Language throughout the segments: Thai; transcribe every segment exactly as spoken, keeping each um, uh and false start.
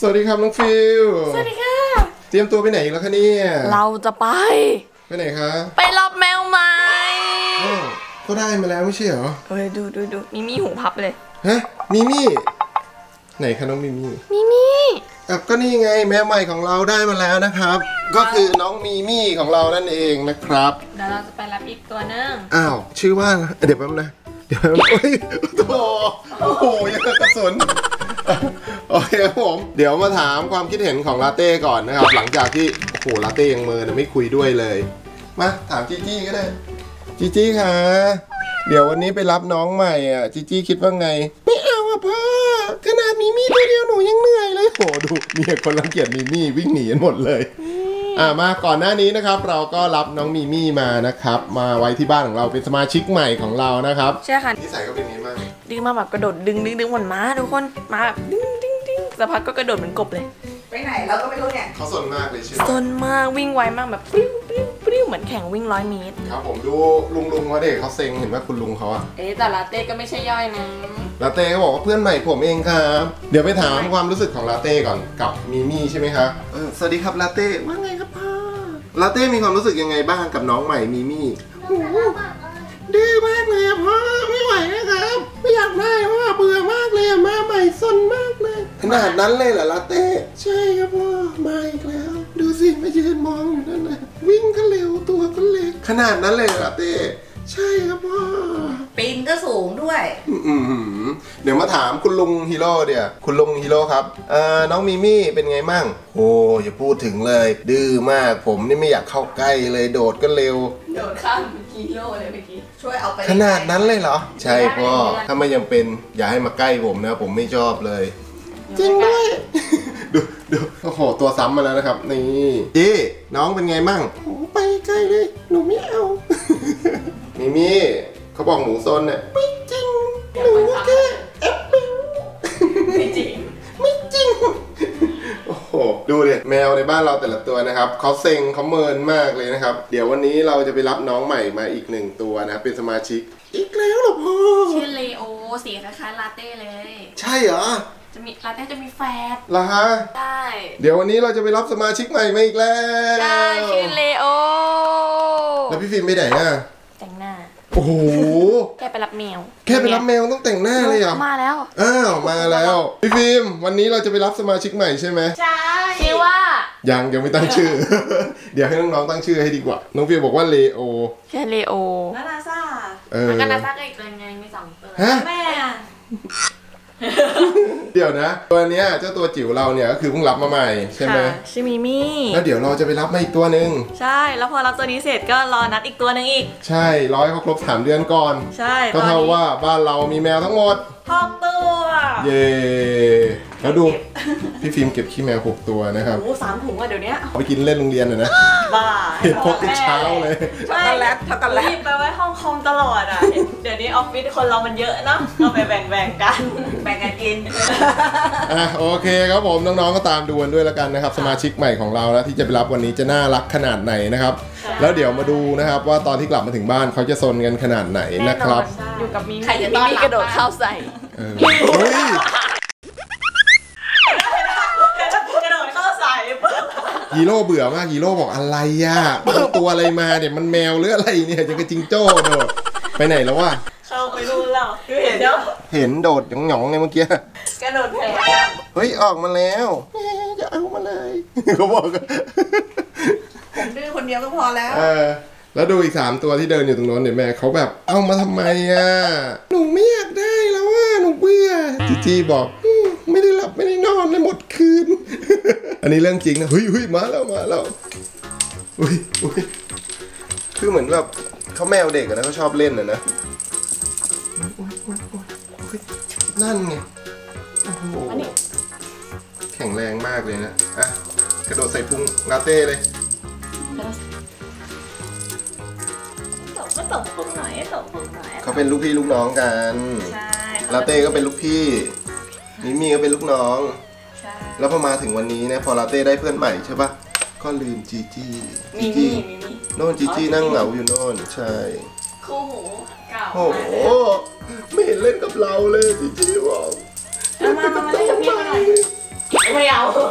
วัสดีครับน้องฟิลสวัสดีค่ะเตรียมตัวไปไหนอีกแล้วคะเนี่ยเราจะไปไปไหนคะไปรับแมวใหม่ก็ได้มาแล้วไม่ใช่เหรอเฮ้ยดูดูดูมีมี่หูพับเลยฮะมีมี่ไหนคะน้องมีมี่มีมี่อ่ะก็นี่ไงแมวใหม่ของเราได้มาแล้วนะครับก็คือน้องมีมี่ของเรานั่นเองนะครับเดี๋ยวเราจะไปรับอีกตัวนึงอ้าวชื่อว่าเดี๋ยวแป๊บนะเดี๋ยวโอ้ยโถ่โอ้โหยังกระสุนโอเคครับผมเดี๋ยวมาถามความคิดเห็นของลาเต้ก่อนนะครับหลังจากที่โอ้โหลาเต้ยังเมินไม่คุยด้วยเลยมาถามจีจี้ก็ได้จีจี้ค่ะเดี๋ยววันนี้ไปรับน้องใหม่อ่ะจีจี้คิดว่าไงไม่เอาอ่ะพ่อขนาดมีมี่ตัวเดียวหนูยังเหนื่อยเลยโหดูมีคนรังเกียจมีมี่วิ่งหนีกันหมดเลยอ่ามาก่อนหน้านี้นะครับเราก็รับน้องมีมี่มานะครับมาไว้ที่บ้านของเราเป็นสมาชิกใหม่ของเรานะครับใช่ค่ะนิสัยก็เป็นไงบ้างดึงมาแบบกระโดดดึงดึงดึงเหมือนม้าทุกคนมาแบบดึงดึงดึงสักพักก็กระโดดเหมือนกบเลยไปไหนเราก็ไม่รู้เนี่ยเขาสนมากเลยใช่ไหมสนมากวิ่งไวมากแบบปริ้วปริ้วปริ้วเหมือนแข่งวิ่งร้อยเมตรครับผมดูลุงลุงเขาเด็กเขาเซ็งเห็นว่าคุณลุงเขาอะเอ๊ะแต่ลาเต้ก็ไม่ใช่ย่อยนะลาเต้ก็บอกว่าเพื่อนใหม่ผมเองครับเดี๋ยวไปถามความรู้สึกของลาเต้ก่อนกับมีมี่ใช่ไหมครับเออสวัสดีครับลาเต้ว่าไงครับพ่อลาเต้มีความรู้สึกยังไงบ้างกับน้องใหม่มีมี่ดื้อมากเลยอะพ่อไม่ไหวนะครับไม่อยากได้พ่อเบื่อมากเลยมาใหม่ซนมากเลยขนาดนั้นเลยเหรอลาเต้ใช่ครับพ่อมาอีกแล้วดูสิมายืนมองอยู่นั่นนะวิ่งก็เร็วตัวก็เล็กขนาดนั้นเลยเหรอลาเต้ใช่ครับพ่อปีนก็สูงด้วยอืมเดี๋ยวมาถามคุณลุงฮีโร่เดี๋ยวคุณลุงฮีโร่ครับเอ่อน้องมีมี่เป็นไงมั่งโอ้อย่าพูดถึงเลยดื้อมากผมนี่ไม่อยากเข้าใกล้เลยโดดก็เร็วโดดข้ามกิโลเลยเมื่อกี้ช่วยเอาไปขนาดนั้นเลยเหรอใช่พ่อถ้าไม่ยังเป็นอย่าให้มาใกล้ผมนะผมไม่ชอบเลยจริงด้วยดูดูโอ้โหตัวซ้ำมาแล้วนะครับนี่จีน้องเป็นไงมั่งโอ้ไปใกล้เลยหนูไม่เอามิมี่เขาบอกหนูซนเนี่ยไม่จริงหนูแค่แอปเปิ้ลไม่จริงไม่จริงโอ้โหดูดิแมวในบ้านเราแต่ละตัวนะครับเขาเซ็งเขาเมินมากเลยนะครับเดี๋ยววันนี้เราจะไปรับน้องใหม่มาอีกหนึ่งตัวนะเป็นสมาชิกอีกแล้วเหรอพ่อชื่อเลโอสีคล้ายๆลาเต้เลยใช่เหรอจะมีลาเต้จะมีแฟดเหรอฮะใช่เดี๋ยววันนี้เราจะไปรับสมาชิกใหม่มาอีกแล้วใช่ชื่อเลโอแล้วพี่ฟิล์มไปไหนอ่ะแต่งหน้าโอ้โหแค่ไปรับแมวแค่ไปรับแมวต้องแต่งหน้าเลยเหรอมาแล้วอ้าวมาแล้วพี่ฟิล์มวันนี้เราจะไปรับสมาชิกใหม่ใช่ไหมใช่ชื่อว่ายังยังไม่ตั้งชื่อ เดี๋ยวให้น้องๆตั้งชื่อให้ดีกว่าน้องฟิล์มบอกว่าเลโอแค่เลโอนานาซาเออนานาซาก็อีกตัวไงมีสองตัวแม่เดี๋ยวนะตัวเนี้ยเจ้าตัวจิ๋วเราเนี่ยก็คือเพิ่งรับมาใหม่ใช่ไหมชื่อมิมี่แล้วเดี๋ยวเราจะไปรับมาอีกตัวหนึ่งใช่แล้วพอรับตัวนี้เสร็จก็รอนัดอีกตัวหนึ่งอีกใช่ร้อยเขาครบสามเดือนก่อนใช่ก็เท่าว่าบ้านเรามีแมวทั้งหมดหกตัวเย่แล้วดูพี่ฟิล์มเก็บขี้แมวหกตัวนะครับโอ้สามถุงอะเดี๋ยวนี้เอาไปกินเล่นโรงเรียนนะบ้าเห็นพกติดเช้าเลยช็อกโกแลตช็อกโกแลตไปไว้ห้องคอมตลอดอ่ะเดี๋ยวนี้ออฟฟิศคนเรามันเยอะเนาะเราไปแบ่งๆกันแบ่งกันกินอ่ะโอเคครับผมน้องๆก็ตามดูกันด้วยแล้วกันนะครับสมาชิกใหม่ของเราแล้วที่จะไปรับวันนี้จะน่ารักขนาดไหนนะครับแล้วเดี๋ยวมาดูนะครับว่าตอนที่กลับมาถึงบ้านเขาจะซนกันขนาดไหนนะครับอยู่กับมีใครจะต้อนรับกระโดดเข้าใส่เฮ้ยฮีโร่เบื่อมากฮีโร่บอกอะไรอ่ะตัวอะไรมาเนี่ยมันแมวหรืออะไรเนี่ยจะกระจิงโจ้โดดไปไหนแล้ววะเข้าไปดูแล้วเห็นเนาะเห็นโดดหยองๆในเมื่อกี้กระโดดแผลเฮ้ยออกมาแล้วจะเอามาเลยเขาบอกผมดื้อคนเดียวก็พอแล้วเออแล้วดูอีกสามตัวที่เดินอยู่ตรงโน้นเนี่ยแม่เขาแบบเอามาทำไมอ่ะหนูไม่อยากได้แล้วอ่ะหนูเบื่อจีจีบอกไม่ได้หลับไม่ได้นอนเลยหมดคืนอันนี้เรื่องจริงนะเฮ้ยเฮ้ยมาแล้วมาแล้วอุ้ยอุ้ยคือเหมือนแบบเขาแมวเด็กนะเขาชอบเล่นนะนะนั่นไงโอ้โหแข็งแรงมากเลยนะอ่ะกระโดดใส่พุงลาเต้เลยก็ตกพุงหน่อยตกพุงหน่อยเขาเป็นลูกพี่ลูกน้องกันใช่ลาเต้ก็เป็นลูกพี่มิมี่ก็เป็นลูกน้องแล้วพอมาถึงวันนี้เนี่ยพอลาเต้ได้เพื่อนใหม่ใช่ปะก็ลืมจีจี้จีจี้โน่นจีจี้นั่งเหงาอยู่โน่นใช่คู่หูเก่าโอ้โหไม่เห็นเล่นกับเราเลยจีจี้บอกมามาเล่นกับพี่หน่อยไม่เอา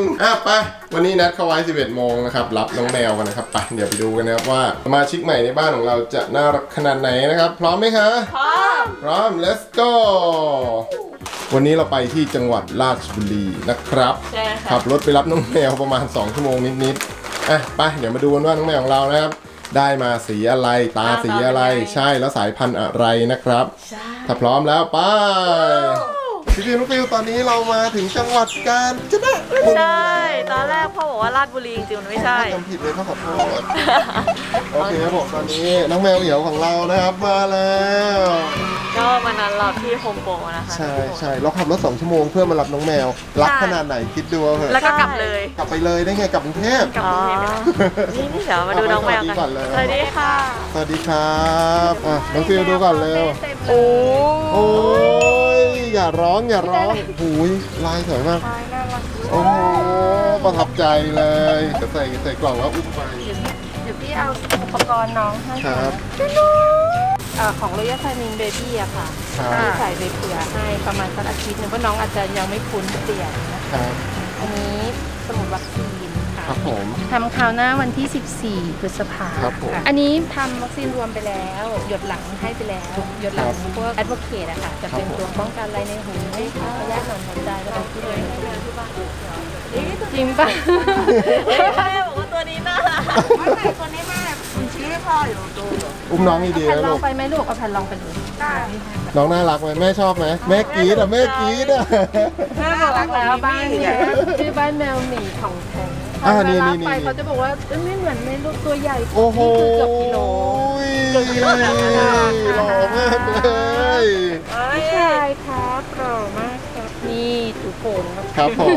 อ่ะไปวันนี้นัดเขาไว้สิบเอ็ดโมงนะครับรับน้องแมวกันนะครับไปเดี๋ยวไปดูกันนะครับว่าสมาชิกใหม่ในบ้านของเราจะน่ารักขนาดไหนนะครับพร้อมไหมคะพร้อมพร้อม let's go วันนี้เราไปที่จังหวัดราชบุรีนะครับขับรถไปรับน้องแมวประมาณสองชั่วโมงนิดๆอ่ะไปเดี๋ยวมาดูกันว่าน้องแมวของเรานะครับได้มาสีอะไรตาสีอะไรใช่แล้วสายพันธุ์อะไรนะครับถ้าพร้อมแล้วไปพี่ฟิวน้องฟิวตอนนี้เรามาถึงจังหวัดกาญจนบุรีใช่ตอนแรกพ่อบอกว่าราชบุรีจริงๆมันไม่ใช่จำผิดเลยเขาขอโทษโอเคครับผมตอนนี้น้องแมวเหมียวของเรานะครับมาแล้วก็วันนั้นเราที่โฮมโปรนะคะใช่ใช่เราขับรถสองชั่วโมงเพื่อมารับน้องแมวรักขนาดไหนคิดดูเถอะแล้วก็กลับเลยกลับไปเลยได้ไงกลับกรุงเทพกลับกรุงเทพนี่นี่เดี๋ยวมาดูน้องแมวกันสวัสดีค่ะสวัสดีครับอ่ะน้องฟิวดูก่อนเร็วโอ้โอ้ยอย่าร้องอย่าร้องหูยลายสวยมากโอ้โหประทับใจเลยจะใส่ใส่กล่องแล้วอุ้มไปเดี๋ยวพี่เอาอุปกรณ์น้องให้ครับของรอยัลไทมิงเบบี้อะค่ะใส่ไปเผื่อให้ประมาณสักอาทิตย์นึงเพราะน้องอาจจะยังไม่คุ้นเสียงนะคะอันนี้สมุดวัคซีนค่ะครับผมทำคราวหน้าวันที่สิบสี่พฤษภาคมอันนี้ทำวัคซีนรวมไปแล้วหยดหลังให้ไปแล้วหยดหลังพวกแอดโวเคทอะค่ะจะเป็นตัวป้องกันอะไรในหูระยะหนอนหัวใจแล้วก็ที่เลยที่บ้านจริงป่ะแม่บอกว่าตัวนี้น่ารักไม่ใช่ตัวนี้แม่คุณชี้ให้พ่ออยู่ตัวอุ้มน้องดีๆนะลูกไปไหมลูกเอาแผ่นลองไปเลยน้องน่ารักไหมแม่ชอบไหมแม่กรี๊ดอ่ะแม่กรี๊ดอ่ะแม่บอกแล้วบ้านนี้ชื่อบ้านแมวหมีของแท้อ่านี่นี่นี่เขาจะบอกว่าไม่เหมือนไม่ลูกตัวใหญ่โอ้โหเกือบกิโลเกือบกิโลหล่อมากเลยผู้ชายครับหล่อมากครับนี่ถูกโผล่ครับผม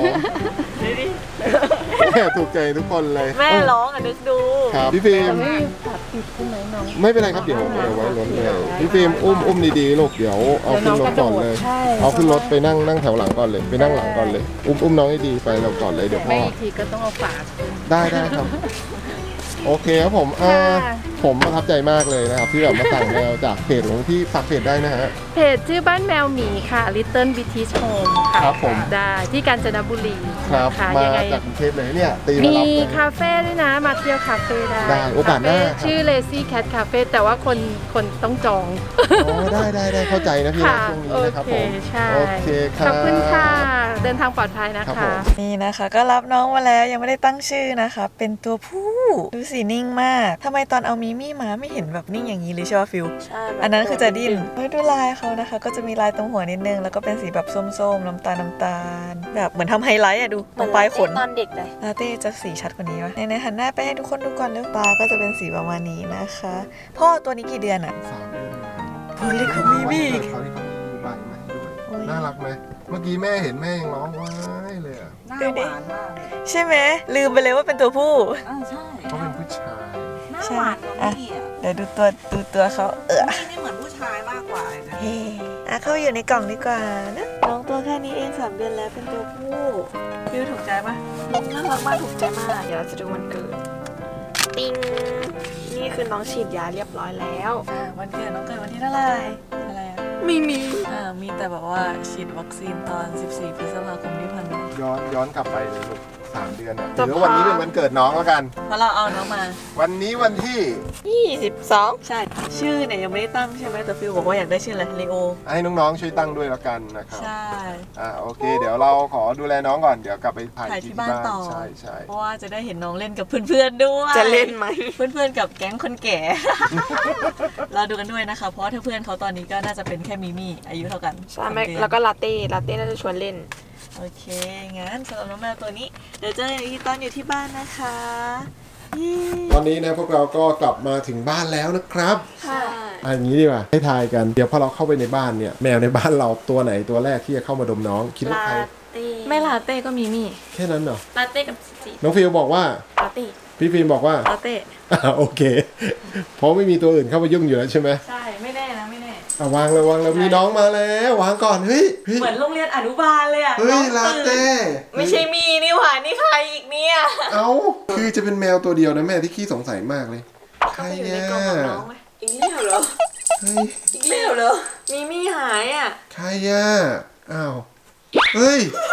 แม่ถูกใจทุกคนเลยแม่ร้องอ่ะนึกดูครับพี่ฟิล์มไม่ตัดติดใช่ไหมน้องไม่เป็นไรครับเดี๋ยวเอาไว้รถเลยพี่ฟิล์มอุ้มอุ้มดีๆลูกเดี๋ยวเอาขึ้นรถก่อนเลยเอาขึ้นรถไปนั่งนั่งแถวหลังก่อนเลยไปนั่งหลังก่อนเลยอุ้มอุ้มน้องให้ดีไปเราก่อนเลยเดี๋ยวพ่อไม่ทีก็ต้องเอาฝาได้ได้ครับโอเคครับผมผมประทับใจมากเลยนะครับที่แบบมาสั่งแมวจากเพจของพี่ฝากเพจได้นะฮะเพจชื่อบ้านแมวหมีค่ะ Little British Home ค่ะครับผมได้ที่กาญจนบุรีครับมาจากกรุงเทพเลยเนี่ยตีมารับมีคาเฟ่ด้วยนะมาเที่ยวคาเฟ่ได้ได้โอกาสหน้าชื่อ Lazy Cat Cafe แต่ว่าคนคนต้องจองอ๋อได้ได้ได้เข้าใจนะพี่นะช่วงนี้นะครับผมโอเคขอบคุณค่ะเดินทางปลอดภัยนะคะนี่นะคะก็รับน้องมาแล้วยังไม่ได้ตั้งชื่อนะคะเป็นตัวผู้ดูสีนิ่งมากทำไมตอนเอามิมี่มาไม่เห็นแบบนิ่งอย่างนี้เลยใช่ไหมฟิลอันนั้นคือจะดิ้นเฮ้ยดูลายเขานะคะก็จะมีลายตรงหัวนิดนึงแล้วก็เป็นสีแบบส้มๆน้ำตาลน้ำตาลแบบเหมือนทำไฮไลท์อะดูตรงปลายขนตอนเด็กเลยลาเต้จะสีชัดกว่านี้วะในในหันหน้าไปให้ทุกคนดูก่อนแล้วตาก็จะเป็นสีประมาณนี้นะคะพ่อตัวนี้กี่เดือนอะสามเดือนพ่อเล็กของมิมี่เขาที่เขามีใบไหมด้วยน่ารักไหมเมื่อกี้แม่เห็นแม่ยังร้องว้ายเลยอะหน้าหวานมากใช่ไหมลืมไปเลยว่าเป็นตัวผู้อ่าใช่เขาเป็นผู้ชายหน้าหวานกว่าพี่อ่ะเดี๋ยวดูตัวดูตัวเขาเออนี่เหมือนผู้ชายมากกว่านะเฮ้อ่ะเข้าอยู่ในกล่องดีกว่านะน้องตัวแค่นี้เองสามเดือนแล้วเป็นตัวผู้ฟิวถูกใจปะน่ารักมากถูกใจมากเดี๋ยวเราจะดูวันเกิดติ้งนี่คือน้องฉีดยาเรียบร้อยแล้วอ่าวันเกิดน้องเกิดวันที่เท่าไหร่อะไรอ่ะไม่มีอ่ามีแต่แบบว่าฉีดวัคซีนตอนสิบสี่พฤษภาคมที่ผ่านมาย้อนย้อนกลับไปเลยลูกสามเดือนอ่ะหรือวันนี้เป็นวันเกิดน้องแล้วกันเพราะเราเอาน้องมาวันนี้วันที่ยี่สิบสองใช่ชื่อเนี่ยยังไม่ได้ตั้งใช่ไหมแต่ฟิวบอกว่าอยากได้ชื่ออะไรเลโอให้น้องๆช่วยตั้งด้วยแล้วกันนะครับใช่อ่าโอเคเดี๋ยวเราขอดูแลน้องก่อนเดี๋ยวกลับไปถ่ายที่บ้านต่อใช่ใช่เพราะว่าจะได้เห็นน้องเล่นกับเพื่อนๆด้วยจะเล่นไหมเพื่อนๆกับแก๊งคนแก่เราดูกันด้วยนะคะเพราะเพื่อนเขาตอนนี้ก็น่าจะเป็นแค่มิมี่อายุเท่ากันใช่ไหมแล้วก็ลาเต้ลาเต้น่าจะชวนเล่นโอเคงั้นสำหรับน้องแมวตัวนี้เดี๋ยวเจอกันอีกทีตอนอยู่ที่บ้านนะคะตอนนี้นะพวกเราก็กลับมาถึงบ้านแล้วนะครับค่ะอันนี้ดีกว่าให้ทายกันเดี๋ยวพอเราเข้าไปในบ้านเนี่ยแมวในบ้านเราตัวไหนตัวแรกที่จะเข้ามาดมน้องคิดว่าใครไม่ลาเต้ก็มีมี่แค่นั้นเหรอลาเต้กับจิน้องฟิลบอกว่าลาเต้พี่ฟิล์มบอกว่าลาเต้โอเคเพราะไม่มีตัวอื่นเข้ามายุ่งอยู่แล้วใช่ไหมใช่ไม่แน่นะไม่แน่อ่ะวางเลยวางแล้วมีน้องมาแล้ววางก่อนเฮ้ยเหมือนโรงเรียนอนุบาลเลยอ่ะเฮ้ยลาเต้ไม่ใช่มีนี่หว่านี่ใครอีกเนี่ยเอ้าคือจะเป็นแมวตัวเดียวนะแม่ที่ขี้สงสัยมากเลยใครเนี่ยอีกเลี้ยวเหรอเฮ้ยอีกเลี้ยวเหรอมีมี่หายอ่ะใครอ่ะอ้าวเฮ้ย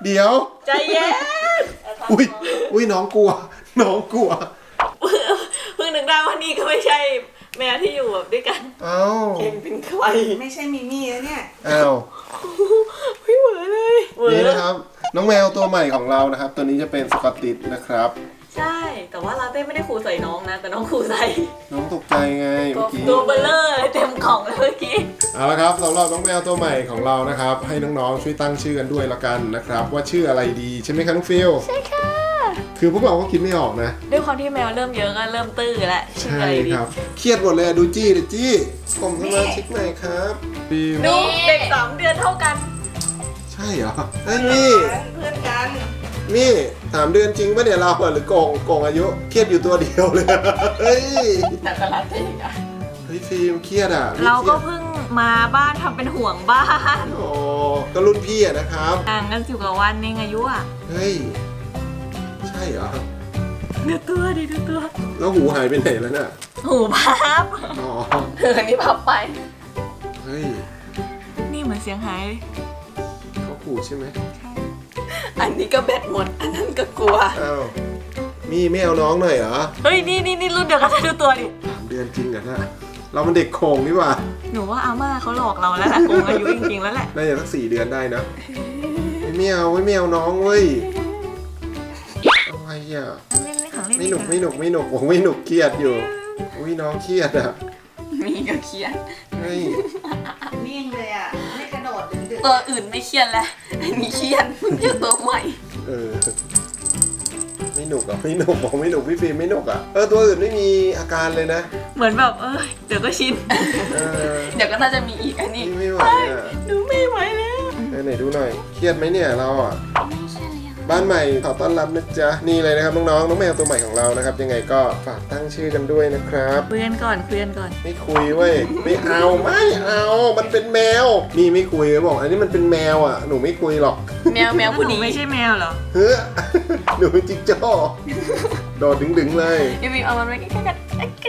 เดี๋ยวใจเย็นอุ้ยอุ้ยน้องกลัวน้องกลัวเพิ่งนึกได้ว่านี่ก็ไม่ใช่แมวที่อยู่แบบด้วยกันอ้าวเองเป็นใครไม่ใช่มิมี่แล้วเนี่ยอ้าวไม่เหมือนเลยเหมือนนี่นะครับน้องแมวตัวใหม่ของเรานะครับตัวนี้จะเป็นสกอตติชนะครับใช่แต่ว่าลาเต้ไม่ได้ขู่ใส่น้องนะแต่น้องขู่ใส่น้องตกใจไงเมื่อกี้ตัวเบลเลอร์เต็มกล่องเลยเมื่อกี้เอาละครับสำหรับน้องแมวตัวใหม่ของเรานะครับให้น้องๆช่วยตั้งชื่อกันด้วยละกันนะครับว่าชื่ออะไรดีใช่ไหมคะน้องฟิลใช่ค่ะคือพวกเราก็คิดไม่ออกนะด้วยความที่แมวเริ่มเยอะก็เริ่มตื้อแล้วชื่อใช่อะไรดีครับเครียดหมดเลยอะดูจี้เลยจี้ผมสมาชิกใหม่ครับฟิลดูเด็กสามเดือนเท่ากันใช่เหรอไอ้ยนี่เพื่อนกันนี่สามเดือนจริงปะเนี่ยเราอะหรือโกงโกงอายุเครียดอยู่ตัวเดียวเลยเฮ้ยแต่ก็ลาเต้อะเฮ้ยฟิล์มเครียดอ่ะเราก็เพิ่งมาบ้านทำเป็นห่วงบ้านโอ้ก็รุ่นพี่อะนะครับห่างกันสิบกว่าวันเองอายุอ่ะเฮ้ยใช่เหรอดูตัวดิดูตัวแล้วหูหายไปไหนแล้วน่ะหูพับอ๋อเธอนี่พับไปเฮ้ยนี่เหมือนเสียงหายเลยเขาขู่ใช่ไหมอันนี้ก็แบตหมดอันนั้นก็กลัวอ้าวมีไม่เอาน้องหน่อยเหรอเฮ้ยนี่นี่นี่รุ่นเดียวกันดูตัวดิสามเดือนจริงเหรอน่ะเรามันเด็กโคงนี่หว่าหนูว่าอาม่าเขาหลอกเราแล้วแหละโกงอายุจริงๆแล้วแหละน่าจะสักสี่เดือนได้นะไม่เอาไม่เอาน้องเว้ยอะไรอ่ะเล่นเล่นของเล่นไม่หนุกไม่หนุกไม่หนุกผมไม่หนุกเครียดอยู่อุ้ยน้องเครียดอ่ะมีก็เครียดเฮ้ยนิ่งเลยอ่ะ ไม่กระโดดดึงดึงตัวอื่นไม่เครียดแล้วอันนี้เครียดเพิ่งเจอตัวใหม่เออไม่หนุกอ่ะไม่หนุกบอกไม่หนุกพี่ฟิล์มไม่หนุกอ่ะเออตัวอื่นไม่มีอาการเลยนะเหมือนแบบเออเดี๋ยวก็ชินเออเดี๋ยวก็น่าจะมีอีกอันนี้นี่ไม่ไหวอ่ะหนูไม่ไหวแล้วเออไหนดูหน่อยเครียดไหมเนี่ยเราอ่ะบ้านใหม่ขอต้อนรับนะจ๊ะนี่เลยนะครับน้องๆน้องแมวตัวใหม่ของเรานะครับยังไงก็ฝากตั้งชื่อกันด้วยนะครับคุยกันก่อนคุยกันก่อนไม่คุยเว้ยไม่เอาไม่เอามันเป็นแมวนี่ไม่คุยบอกอันนี้มันเป็นแมวอ่ะหนูไม่คุยหรอกแมวแมวผู้นี้ไม่ใช่แมวเหรอเฮ้อ หนูเป็นจิ๊กโจ้โดดดึงๆเลยยูบีเอามันไว้ใกล้ๆกัน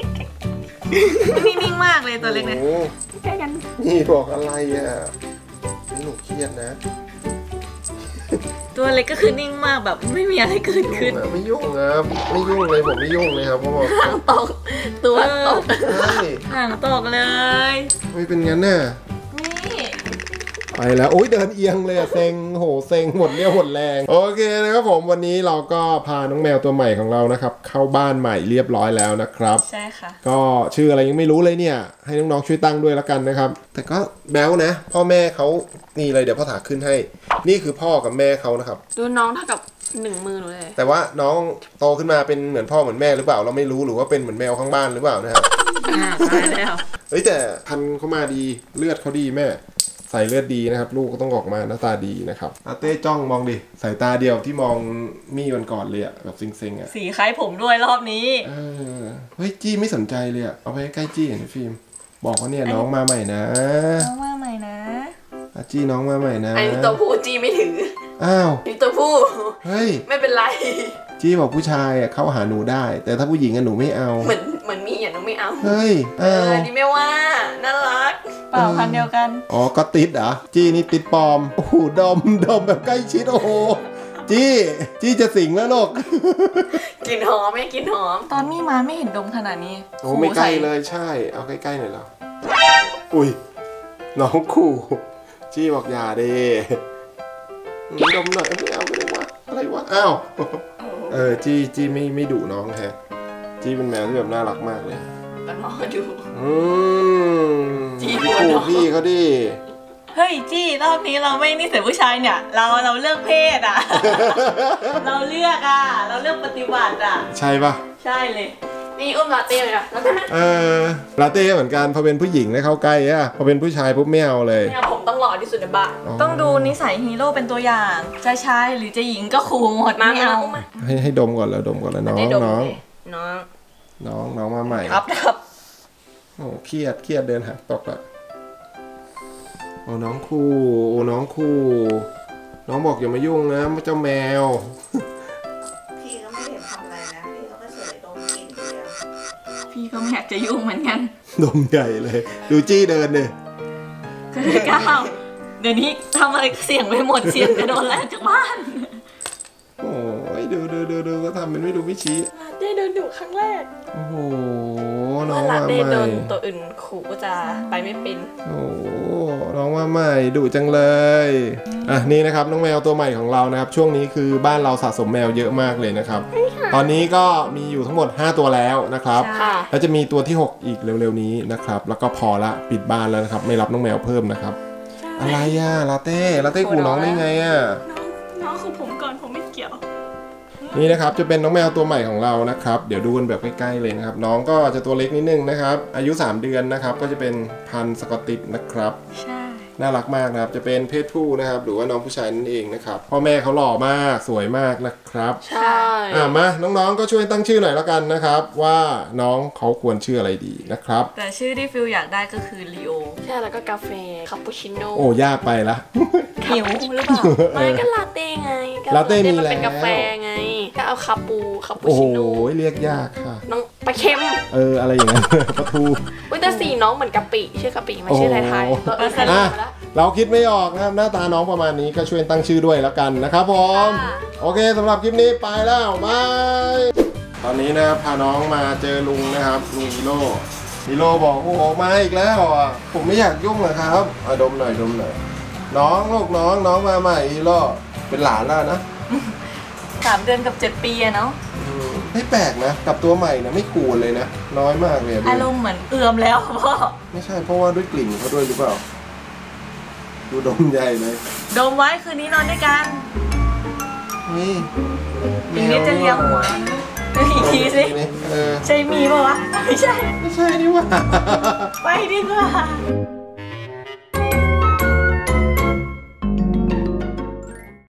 นิ่งๆมากเลยตัวเล็กเนี่ยโอ้ใกล้กันนี่บอกอะไรอ่ะนี่หนูเครียดนะตัวเล็กก็คือนิ่งมากแบบไม่มีอะไรเกิดขึ้นไม่ยุ่งครับไม่ยุ่งเลยผมไม่ยุ่งเลยครับเพราะว่าห่างตกตัวตกใช่ห่างตกเลยไม่เป็นงั้นน่ะนี่ไปแล้วโอ้ยเดินเอียงเลยอะเซ็งโหเซ็งหมดเรี่ยวหมดแรงโอเคนะครับผมวันนี้เราก็พาน้องแมวตัวใหม่ของเรานะครับเข้าบ้านใหม่เรียบร้อยแล้วนะครับใช่ค่ะก็ชื่ออะไรยังไม่รู้เลยเนี่ยให้น้องๆช่วยตั้งด้วยแล้วกันนะครับแต่ก็แบ๊วนะพ่อแม่เขานี่เลยเดี๋ยวพ่อถาขึ้นให้ นี่คือพ่อกับแม่เขานะครับดูน้องเท่ากับหนึ่งมือหนูเลยแต่ว่าน้องโตขึ้นมาเป็นเหมือนพ่อเหมือนแม่หรือเปล่าเราไม่รู้หรือว่าเป็นเหมือนแมวข้างบ้านหรือเปล่านะครับอ่าได้แล้วเฮ้ยแต่พันธุ์เขามาดีเลือดเขาดีแม่ใส่เลือดดีนะครับลูกก็ต้องออกมาหน้าตาดีนะครับอาเต้จ้องมองดิสายตาเดียวที่มองมี่วันก่อนเลยอะแบบเซ็งๆอะสีคล้ายผมด้วยรอบนี้เออเฮ้ยจี้ไม่สนใจเลยอะเอาไปใกล้จี้เห็นไหมฟิล์มบอกว่าเนี่ยน้องมาใหม่นะน้องมาใหม่นะอาจี้น้องมาใหม่นะอันนี้ตัวผู้จีไม่ถืออ้าวนี่ตัวผู้เฮ้ยไม่เป็นไรจี้บอกผู้ชายอะเข้าหาหนูได้ แต่ถ้าผู้หญิงอะหนูไม่เอาเหมือนเหมือนมีอ่ะน้องไม่เอาเฮ้ยเออ้าอวนี่ไม่ว่าน่ารักเปล่าพันเดียวกันอ๋อก็ติดเหรอจี้นี่ติดปลอมโอ้โหดมดมแบบใกล้ชิดโอ้โหจี้จี้จะสิงแล้วลูกกลิ่นหอมไม่กลิ่นหอม ตอนมีมาไม่เห็นดมขนาดนี้โอ้ไม่ใกล้เลยใช่ เอาใกล้ๆหน่อยเหรออุ้ยน้องขู่จี้บอกอย่าเด้ดมหน่อยไม่เอาไม่ได้วะอะไรวะอ้าวเออจี้จี้ไม่ไม่ดุน้องแฮะจี้เป็นแมวที่แบบน่ารักมากเลยแต่น้องมาดูอืมจี้กลัพี่วขู่น้องพี่เขาดิเฮ้ยจี้รอบนี้เราไม่นี่เสียผู้ชายเนี่ย เราเราเลือกเพศอ่ะ เราเลือกอ่ะ เราเลือกปฏิบัติอ่ะใช่ปะใช่เลย นี่อุ้มลาเต้เลยอ่ะแล้วนะเออลาเต้เหมือนกันพอเป็นผู้หญิงได้เข้าใกล้อะพอเป็นผู้ชายปุ๊บไม่เอาเลยเนี่ยผมต้องหล่อที่สุดในบ้านอ๋อต้องดูนิสัยฮีโร่เป็นตัวอย่าง จะชายหรือจะหญิงก็คูหมดไม่เอาให้ให้ดมก่อนแล้วดมก่อนแล้วน้องได้ดมน้องเลยน้องน้องน้องมาใหม่ครับครับโอ้เครียดเครียดเดินหักตกละโอ้น้องคู่โอ้น้องคู่น้องบอกอย่ามายุ่งนะเจ้าแมวพี่ก็ไม่เห็นทำอะไรนะ พี่เขาก็เฉยดมกลิ่นเดียวพี่ก็ไม่อยากจะยุ่งเหมือนกันดมใหญ่เลย ดูจี้เดินเลยคือก้าวเดี๋ยวนี้ทำอะไรเสี่ยงไปหมดเสี่ยงจะโดนไล่ออกจากบ้านโอ้ยดูดูดูดูก็ทำเป็นไม่ดูไม่ชี้ลาเต้โดนดุครั้งแรกโอ้โหน้องลามาเต้ใหโดม่นตัวอื่นขู่ก็จะไปไม่เป็นโอ้โหน้องมาใหม่ดุจังเลย อ่ะนี่นะครับน้องแมวตัวใหม่ของเรานะครับช่วงนี้คือบ้านเราสะสมแมวเยอะมากเลยนะครับ ตอนนี้ก็มีอยู่ทั้งหมดห้าตัวแล้วนะครับค่ะแล้วจะมีตัวที่หกอีกเร็วๆนี้นะครับแล้วก็พอละปิดบ้านแล้วนะครับไม่รับน้องแมวเพิ่มนะครับอะไรอ่ะลาเต้ลาเต้ขู่น้องได้ไงอ่ะน้องน้องคือผมก่อนผมไม่เกี่ยวนี่นะครับจะเป็นน้องแมวตัวใหม่ของเรานะครับเดี๋ยวดูกันแบบใกล้ๆเลยนะครับน้องก็จะตัวเล็กนิดนึงนะครับอายุสามเดือนนะครับก็จะเป็นพันธุ์สกอตติชนะครับใช่น่ารักมากนะครับจะเป็นเพศผู้นะครับหรือว่าน้องผู้ชายนั่นเองนะครับพ่อแม่เขาหล่อมากสวยมากนะครับใช่อ่ะมาน้องๆก็ช่วยตั้งชื่อหน่อยแล้วกันนะครับว่าน้องเขาควรชื่ออะไรดีนะครับแต่ชื่อที่ฟิลอยากได้ก็คือลีโอใช่แล้วก็กาแฟคาปูชิโน่โอ้ยากไปละหิวหรือเปล่าไม่ก็ลาเต้ไงก็ลาเต้มีนเป็นแล้วกาแฟไง ก็เอาคาปูคาปูโอ้โหชิโน่เรียกยากค่ะน้องปลาเค็มเอออะไรอย่างนั้น ปลาทูอุ้ยแต่สีน้องเหมือนกะปิชื่อกะปิไม่ชื่อไทยโอ้ๆตัวอื่นสลัอ่ะบแล้วเราคิดไม่ออกนะครับหน้าตาน้องประมาณนี้ก็ช่วยตั้งชื่อด้วยแล้วกันนะครับผมค่ะโอเคสำหรับคลิปนี้ไปแล้วบายตอนนี้นะครับพาน้องมาเจอลุงนะครับลุงฮีโร่ฮีโร่บอกโอ้โหมาอีกแล้วอ่ะผมไม่อยากยุ่งเลยครับอ่ะดมหน่อยดมหน่อยน้องลูกน้องน้องมาใหม่ฮีโร่เป็นหลานแล้วนะสามเดือนกับเจ็ดปีอะเนาะอืมไม่แปลกนะกับตัวใหม่นะไม่ขูดเลยนะน้อยมากเลยอะดูอารมณ์เหมือนเอื่อมแล้วพ่อไม่ใช่เพราะว่าด้วยกลิ่นเขาด้วยหรือเปล่าดูดมใหญ่เลยดมไว้คืนนี้นอนด้วยกันนี่อีกนิดจะเลียหัวอีกทีสิเออใช่มีปะวะ ไม่ใช่ไม่ใช่นี่หว่าไปดีกว่า